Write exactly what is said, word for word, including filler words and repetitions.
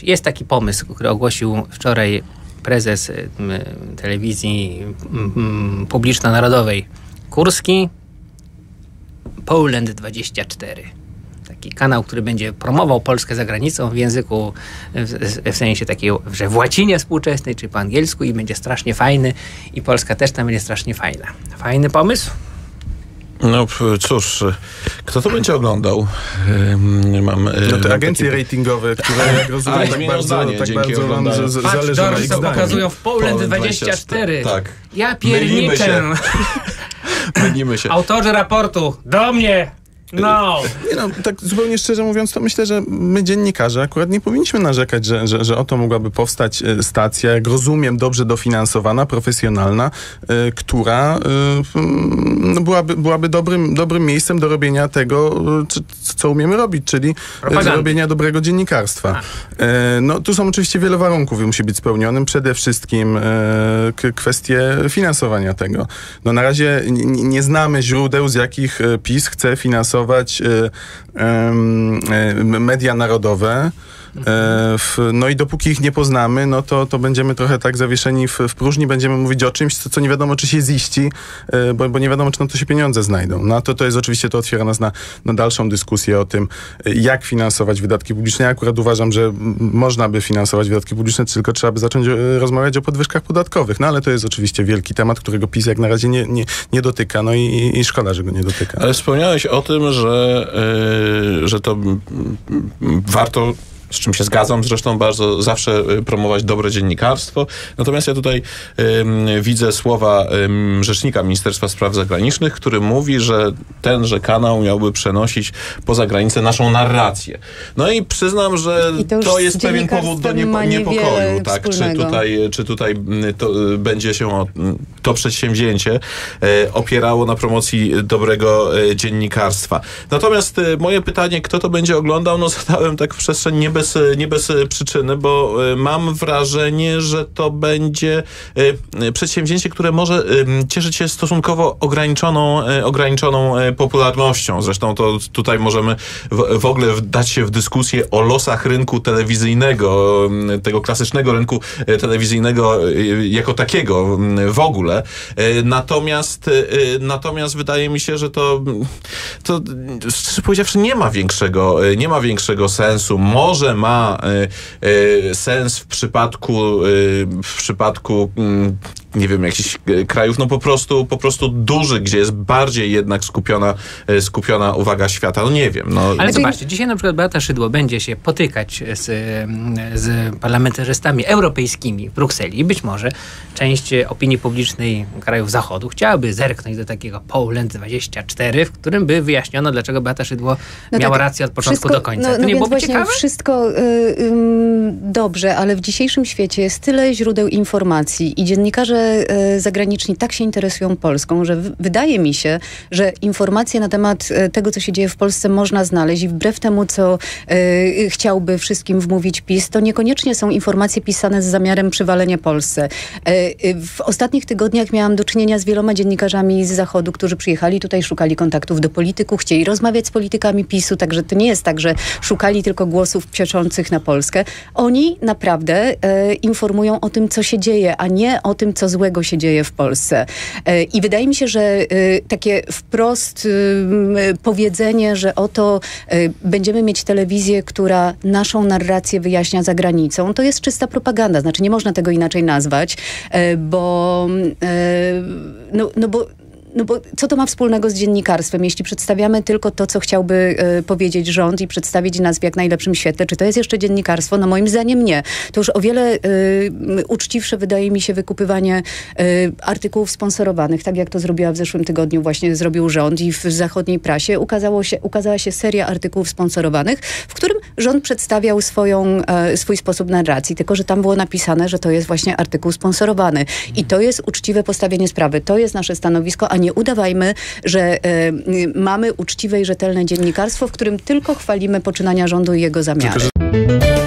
Jest taki pomysł, który ogłosił wczoraj prezes y, telewizji y, publiczno-narodowej Kurski. Poland dwadzieścia cztery. Taki kanał, który będzie promował Polskę za granicą w języku, w, w sensie takiego, że w łacinie współczesnej, czy po angielsku, i będzie strasznie fajny, i Polska też tam będzie strasznie fajna. Fajny pomysł? No cóż, kto to będzie oglądał? Mam, no te mam agencje takie... ratingowe, które jak rozumiem A, tak bardzo, zdanie, tak bardzo wam z, z, Patrz, zależy na ich co zdaniu. pokazują w Poland dwadzieścia cztery. Tak. Ja Mylimy pierniczę. się. Mylimy się. Autorzy raportu, do mnie! No! Nie no, tak zupełnie szczerze mówiąc, to myślę, że my dziennikarze akurat nie powinniśmy narzekać, że, że, że oto mogłaby powstać stacja, jak rozumiem, dobrze dofinansowana, profesjonalna, y, która y, no, byłaby, byłaby dobrym, dobrym miejscem do robienia tego, czy, co umiemy robić, czyli Propagandy. do robienia dobrego dziennikarstwa. Y, no, tu są oczywiście wiele warunków, musi być spełnionym. Przede wszystkim y, k- kwestie finansowania tego. No na razie n- nie znamy źródeł, z jakich PiS chce finansować media narodowe. No i dopóki ich nie poznamy, no to, to będziemy trochę tak zawieszeni w, w próżni, będziemy mówić o czymś, co, co nie wiadomo, czy się ziści, bo, bo nie wiadomo, czy na to się pieniądze znajdą. No to, to jest oczywiście, to otwiera nas na, na dalszą dyskusję o tym, jak finansować wydatki publiczne. Ja akurat uważam, że można by finansować wydatki publiczne, tylko trzeba by zacząć rozmawiać o podwyżkach podatkowych. No ale to jest oczywiście wielki temat, którego PiS jak na razie nie, nie, nie dotyka. No i, i szkoda, że go nie dotyka. Ale wspomniałeś o tym, że, yy, że to m, m, warto, z czym się zgadzam zresztą, bardzo zawsze promować dobre dziennikarstwo. Natomiast ja tutaj y, widzę słowa y, rzecznika Ministerstwa Spraw Zagranicznych, który mówi, że tenże kanał miałby przenosić poza granicę naszą narrację. No i przyznam, że to, to jest pewien powód do niepo, niepokoju. Tak? Czy tutaj, czy tutaj to, y, będzie się o, to przedsięwzięcie y, opierało na promocji dobrego y, dziennikarstwa. Natomiast y, moje pytanie, kto to będzie oglądał, no zadałem tak w przestrzeń nie bez nie bez przyczyny, bo mam wrażenie, że to będzie przedsięwzięcie, które może cieszyć się stosunkowo ograniczoną, ograniczoną popularnością. Zresztą to tutaj możemy w, w ogóle dać się w dyskusję o losach rynku telewizyjnego, tego klasycznego rynku telewizyjnego jako takiego w ogóle. Natomiast natomiast wydaje mi się, że to, to szczerze powiedziawszy nie ma większego, nie ma większego sensu. Może ma y, y, sens w przypadku y, w przypadku y, nie wiem, jakichś krajów, no po prostu po prostu dużych, gdzie jest bardziej jednak skupiona y, skupiona uwaga świata. No nie wiem. No. Ale zobaczcie, dzisiaj na przykład Beata Szydło będzie się potykać z, z parlamentarzystami europejskimi w Brukseli i być może część opinii publicznej krajów Zachodu chciałaby zerknąć do takiego Poland dwadzieścia cztery, w którym by wyjaśniono, dlaczego Beata Szydło no miała tak, rację od początku wszystko, do końca. No, to no nie więc byłoby właśnie ciekawe? Wszystko y, y, dobrze, ale w dzisiejszym świecie jest tyle źródeł informacji i dziennikarze y, zagraniczni tak się interesują Polską, że w, wydaje mi się, że informacje na temat y, tego, co się dzieje w Polsce można znaleźć i wbrew temu, co y, chciałby wszystkim wmówić PiS, to niekoniecznie są informacje pisane z zamiarem przywalenia Polsce. Y, y, w ostatnich tygodniach miałam do czynienia z wieloma dziennikarzami z Zachodu, którzy przyjechali tutaj, szukali kontaktów do polityków, chcieli rozmawiać z politykami PiSu, także to nie jest tak, że szukali tylko głosów pieczących na Polskę. Oni naprawdę e, informują o tym, co się dzieje, a nie o tym, co złego się dzieje w Polsce. E, I wydaje mi się, że e, takie wprost e, powiedzenie, że oto e, będziemy mieć telewizję, która naszą narrację wyjaśnia za granicą, to jest czysta propaganda. Znaczy nie można tego inaczej nazwać, e, bo e, no, no bo No bo co to ma wspólnego z dziennikarstwem? Jeśli przedstawiamy tylko to, co chciałby y, powiedzieć rząd i przedstawić nas w jak najlepszym świetle, czy to jest jeszcze dziennikarstwo? No moim zdaniem nie. To już o wiele y, uczciwsze wydaje mi się wykupywanie y, artykułów sponsorowanych, tak jak to zrobiła w zeszłym tygodniu właśnie zrobił rząd i w zachodniej prasie ukazało się, ukazała się seria artykułów sponsorowanych, w którym rząd przedstawiał swoją, y, swój sposób narracji, tylko że tam było napisane, że to jest właśnie artykuł sponsorowany. I to jest uczciwe postawienie sprawy. To jest nasze stanowisko, a nie udawajmy, że y, mamy uczciwe i rzetelne dziennikarstwo, w którym tylko chwalimy poczynania rządu i jego zamiary. Tylko, że...